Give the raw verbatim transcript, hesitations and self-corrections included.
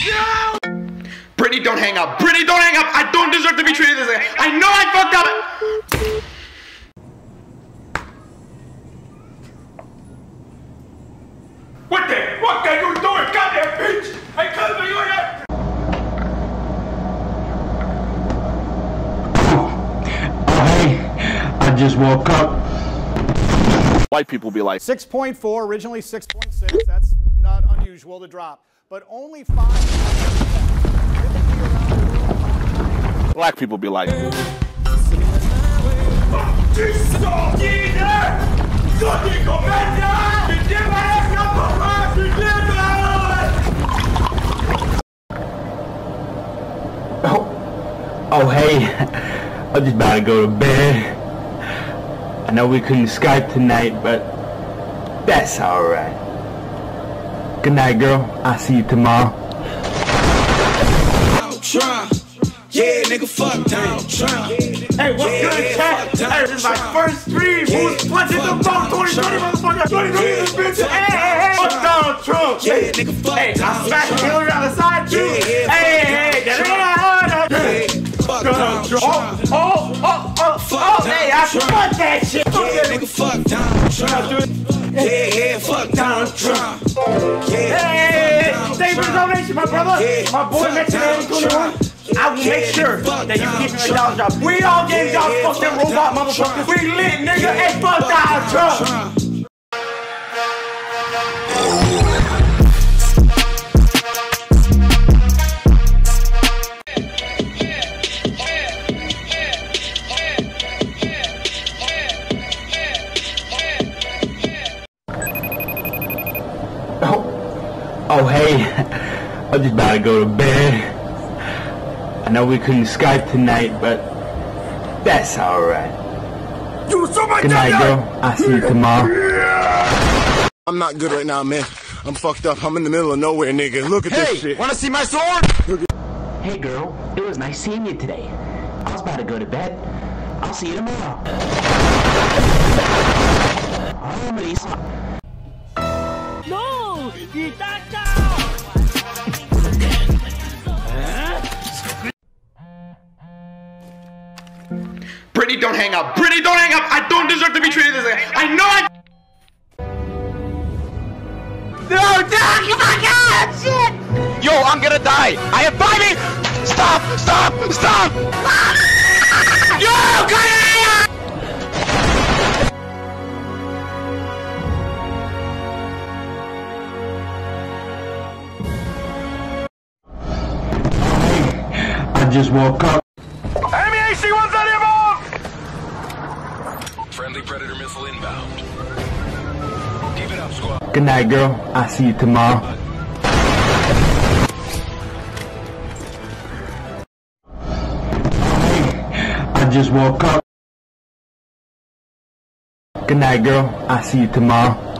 No! Brittany, don't hang up. Brittany, don't hang up. I don't deserve to be treated this way. I know I fucked up. What the? What the? You doing? Goddamn bitch! I can't believe it. Oh, hey, I just woke up. White people be like six point four, originally six point six. That's not unusual to drop, but only five. Black people be like. Oh, oh hey, I'm just about to go to bed. I know we couldn't Skype tonight, but that's alright. Good night, girl. I'll see you tomorrow. Yeah, nigga, fuck down. Hey, what's yeah, good, yeah, chat? Hey, this is my first stream. Yeah, Who's punching the phone? twenty twenty, motherfucker. twenty twenty, Yeah, this bitch. fuck Hey, hey, hey. Fuck Donald Trump. Yeah, Hey, nigga, fuck hey, I Donald smashed Trump. Hillary on the side, too. Yeah, yeah, Hey, fuck hey, hey. Donald Hey, Hey, fuck Donald Trump. Oh, oh, oh, oh, Fuck oh, hey, I Donald fuck that shit. Fuck Yeah, that nigga, fuck Donald Trump. Yeah, yeah, fuck Donald Trump. Yeah, Hey, thank you for the donation, my brother. Yeah, My boy fuck mentioned Donald that twenty-one. I will Yeah, make sure fuck that you Donald keep your dollar job. We all gave y'all Yeah, fuck them fuck robot Donald motherfuckers. Trump. We lit, nigga. Hey, fuck Donald Trump. Oh, oh hey, I'm just about to go to bed. I know we couldn't Skype tonight, but that's alright. You so much. Good night, girl. I'll see you tomorrow. I'm not good right now, man. I'm fucked up. I'm in the middle of nowhere, nigga. Look at this shit. Wanna see my sword? Hey girl, it was nice seeing you today. I was about to go to bed. I'll see you tomorrow. Oh, Melissa. No! Itata! Brittany, don't hang up. Brittany, don't hang up. I don't deserve to be treated this way. I know I. No, Doc! Oh my God! Shit! Yo, I'm gonna die. I have five minutes. Stop! Stop! Stop! Yo, come here! I just woke up. Enemy A C one's on your move! Friendly Predator missile inbound. Keep it up, squad. Good night, girl. I'll see you tomorrow. I just woke up. Good night, girl. I'll see you tomorrow.